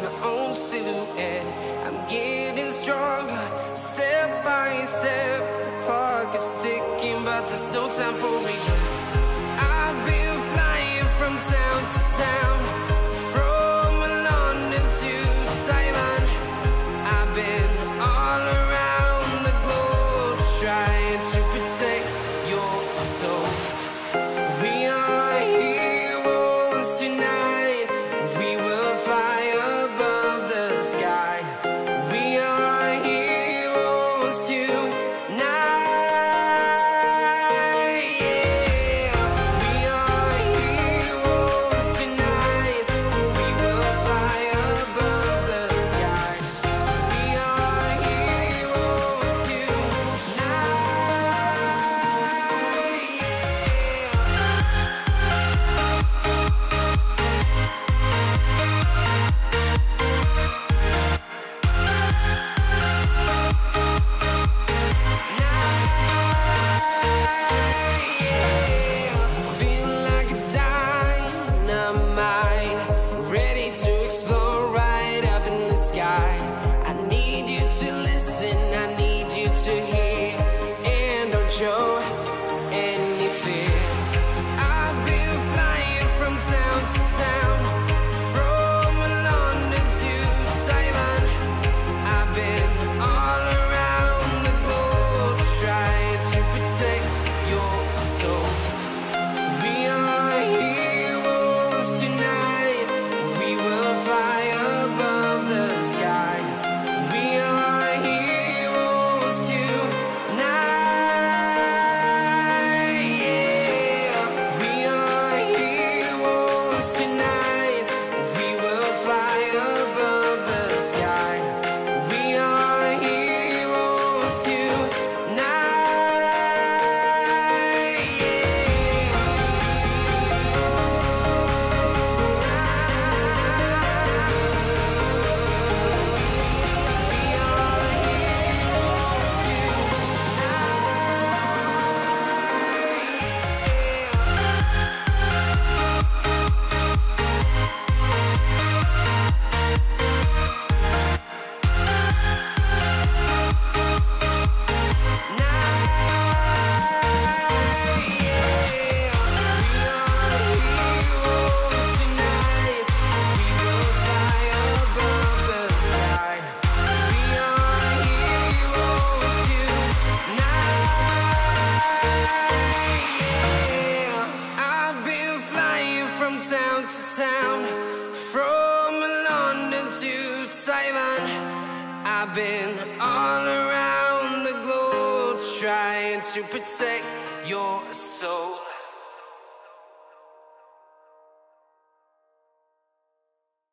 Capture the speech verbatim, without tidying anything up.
my own silhouette. I'm getting stronger, step by step. The clock is ticking, but there's no time for regrets. I've been flying from town to town, from London to Taiwan. I've been all around the globe, trying to protect your soul. We are heroes tonight. We will fly above the sky. We are heroes tonight. Yeah. We are heroes tonight. We will fly above the sky. We are heroes tonight. I need you to listen, I need you to hear, and don't show any fear. I've been flying from town to town, from London to Taiwan. I've been all around the globe, trying to protect your soul. We are heroes tonight. We will fly above the sky. We are heroes tonight. Yeah. We are heroes tonight. We will fly above the sky. We are heroes tonight. From town to town, from London to Taiwan. I've been all around the globe, trying to protect your soul.